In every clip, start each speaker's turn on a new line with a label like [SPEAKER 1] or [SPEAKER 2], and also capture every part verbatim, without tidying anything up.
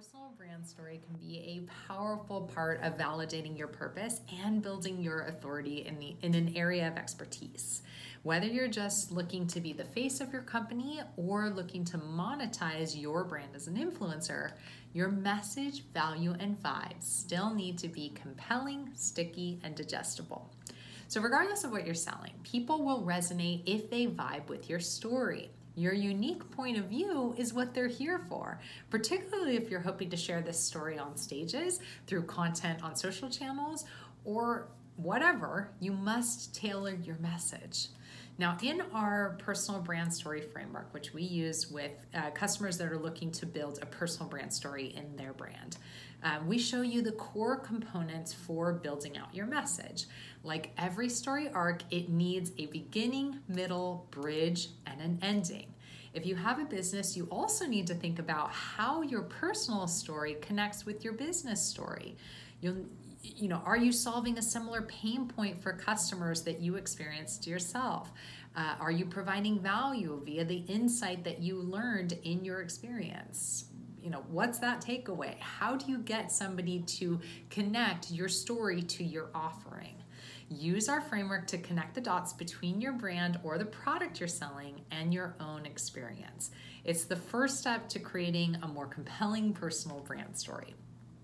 [SPEAKER 1] personal brand story can be a powerful part of validating your purpose and building your authority in, the, in an area of expertise. Whether you're just looking to be the face of your company or looking to monetize your brand as an influencer, your message, value, and vibes still need to be compelling, sticky, and digestible. So regardless of what you're selling, people will resonate if they vibe with your story. Your unique point of view is what they're here for, particularly if you're hoping to share this story on stages, through content on social channels, or whatever. You must tailor your message. Now, in our personal brand story framework, which we use with uh, customers that are looking to build a personal brand story in their brand, uh, we show you the core components for building out your message. Like every story arc, it needs a beginning, middle, bridge, and an ending. If you have a business, you also need to think about how your personal story connects with your business story. You'll, you know, are you solving a similar pain point for customers that you experienced yourself? Uh, are you providing value via the insight that you learned in your experience? You know, what's that takeaway? How do you get somebody to connect your story to your offering? Use our framework to connect the dots between your brand or the product you're selling and your own experience. It's the first step to creating a more compelling personal brand story.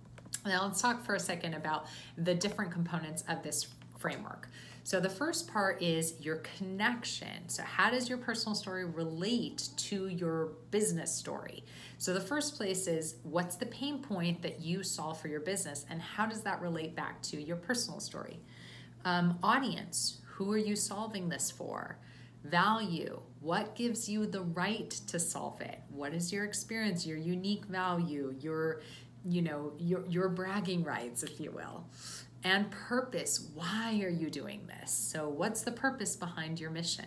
[SPEAKER 1] Now let's talk for a second about the different components of this framework. So the first part is your connection. So how does your personal story relate to your business story? So the first place is, what's the pain point that you solve for your business, and how does that relate back to your personal story? Um, audience, who are you solving this for? Value, what gives you the right to solve it? What is your experience, your unique value, your, you know, your, your bragging rights, if you will? And purpose, why are you doing this? So what's the purpose behind your mission?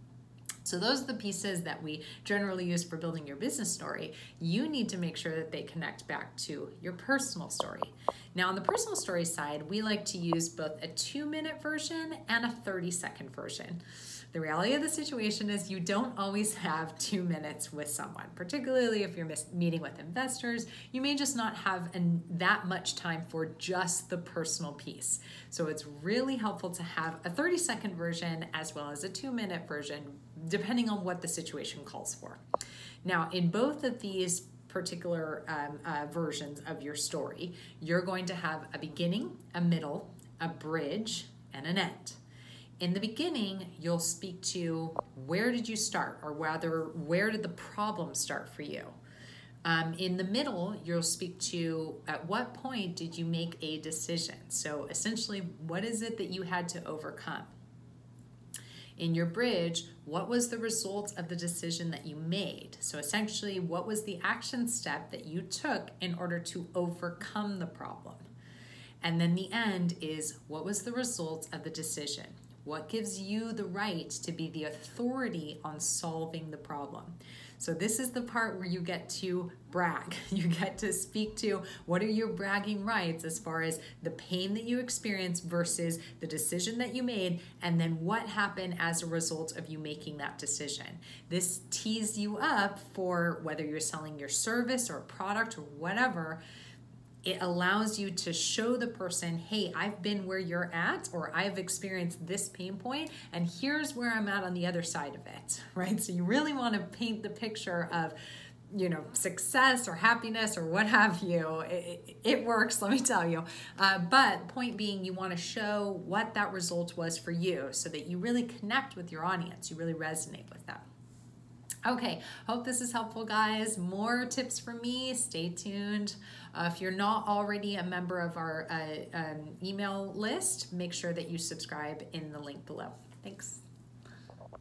[SPEAKER 1] So those are the pieces that we generally use for building your business story. You need to make sure that they connect back to your personal story. Now on the personal story side, we like to use both a two minute version and a thirty second version. The reality of the situation is you don't always have two minutes with someone, particularly if you're meeting with investors. You may just not have an, that much time for just the personal piece. So it's really helpful to have a thirty second version as well as a two minute version, depending on what the situation calls for. Now, in both of these particular um, uh, versions of your story, you're going to have a beginning, a middle, a bridge, and an end. In the beginning, you'll speak to where did you start, or rather, where did the problem start for you? Um, in the middle, you'll speak to at what point did you make a decision? So essentially, what is it that you had to overcome? In your bridge, what was the result of the decision that you made? So essentially, what was the action step that you took in order to overcome the problem? And then the end is, what was the result of the decision? What gives you the right to be the authority on solving the problem? So this is the part where you get to brag. You get to speak to what are your bragging rights as far as the pain that you experienced versus the decision that you made, and then what happened as a result of you making that decision. This tees you up for whether you're selling your service or product or whatever. It allows you to show the person, hey, I've been where you're at, or I've experienced this pain point, and here's where I'm at on the other side of it, right? So you really want to paint the picture of, you know, success or happiness or what have you. It, it works, let me tell you. Uh, but point being, you want to show what that result was for you so that you really connect with your audience, you really resonate with them. Okay, hope this is helpful, guys. More tips from me, stay tuned. Uh, if you're not already a member of our uh, um, email list, make sure that you subscribe in the link below. Thanks.